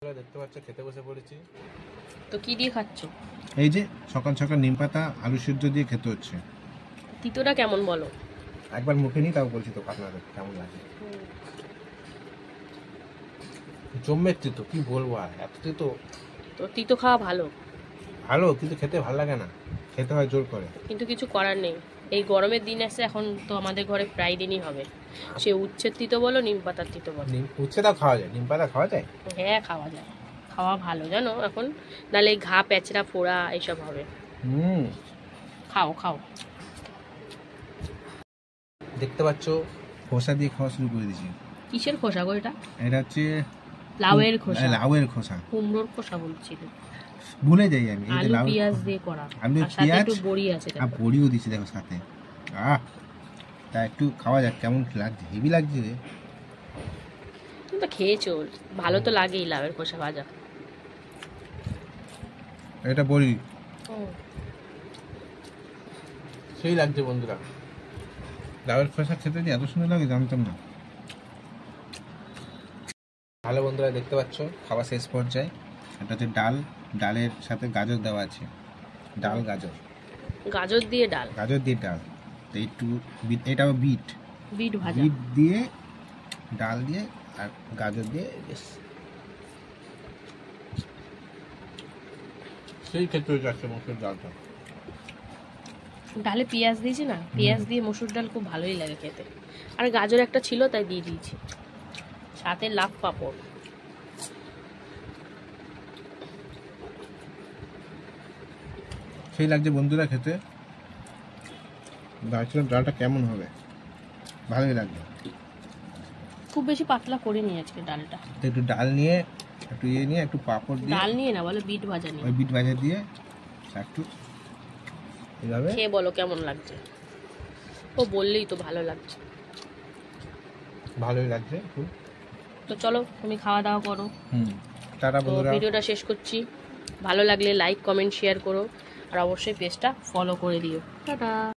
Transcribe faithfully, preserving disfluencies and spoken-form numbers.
বন্ধুরা দেখতে পাচ্ছ খেতে বসে পড়েছি। তো কি দিয়ে খাচ্ছ? এই যে সকাল সকাল নিম পাতা আলু সিদ্ধ দিয়ে খেতে হচ্ছে। তিতোটা কেমন বলো? একবার মুখে নিই তাও বলছি তো আপনাদের কেমন লাগে। জম্মের তিতো, কি বলবো আর, এত তিতো। তো তিতো খাওয়া ভালো ভালো, কিন্তু খেতে ভালো লাগে না, খেতে হয় জোর করে। কিন্তু কিছু করার নেই, এই গরমের দিন আসছে, এখন তো আমাদের ঘরে প্রায় দিনই হবে। সে উচ্ছের তিতো বলো, নিম পাতার তিতো বলো। নিম উচ্ছেটাও খাওয়া যায়, নিম পাতা খাওয়া যায়। হ্যাঁ খাওয়া যায়, খাওয়া ভালো জানো এখন, নাহলে এই ঘা প্যাচড়া ফোড়া এইসব হবে। হুম, খাও খাও। দেখতে পাচ্ছ খোসা দিয়ে খাওয়া শুরু করে দিয়েছি। কিসের খোসা গো এটা? এটা হচ্ছে লাউয়ের খোসা। লাউয়ের খোসা, কুমড়োর খোসা বলছিল। ভুলে যাই আমি। এই যে আলু লাউ পেঁয়াজ দিয়ে করা, আলু আর সাথে পেঁয়াজ একটু বড়ি আছে আর দেখো। বড়িও দিয়েছি দেখো সাথে। আহ তা একটু খাওয়া যাক কেমন লাগছে, হেভি লাগছে রে। তুমি তো খেয়েছো, ভালো তো লাগেই লাউয়ের খোসা ভাজা। এটা বড়ি সেই লাগছে বন্ধুরা। লাউয়ের খোসা খেতে যে এত সুন্দর লাগে জানতাম না। ভালো বন্ধুরা দেখতে পাচ্ছ খাওয়া শেষ পর্যায়ে। এটা হচ্ছে ডাল, ডালের সাথে গাজর দেওয়া আছে। ডাল গাজর, গাজর দিয়ে ডাল, গাজর দিয়ে ডাল, তো একটু বিট, এটাও বিট বিট ভাজা। বিট দিয়ে ডাল দিয়ে আর গাজর দিয়ে বেশ সেই খেতে হয়ে যাচ্ছে মসুর ডালটা। ডালে পেঁয়াজ দিয়েছি না, পেঁয়াজ দিয়ে মসুর ডাল খুব ভালোই লাগে খেতে। আর গাজর একটা ছিল তাই দিয়ে দিয়েছি, সাথে লাউ পাঁপড়। সেই লাগছে বন্ধুরা খেতে। ভাবছিলাম ডালটা কেমন হবে, ভালোই লাগবে। খুব বেশি পাতলা করিনি আজকে ডালটা। তো একটু ডাল নিয়ে একটু ইয়ে নিয়ে একটু পাঁপড় দিয়ে, ডাল নিয়ে না বলে বিট ভাজা নিয়ে, ওই বিট ভাজা দিয়ে একটু এইভাবে খেয়ে বলো কেমন লাগছে। ও বললেই তো ভালো লাগছে। ভালোই লাগছে খুব। তো চলো তুমি খাওয়া দাওয়া করো। হুম টাটা তো বন্ধুরা। ভিডিওটা শেষ করছি, ভালো লাগলে লাইক কমেন্ট শেয়ার করো, আর অবশ্যই পেজটা ফলো করে দিও। টাটা।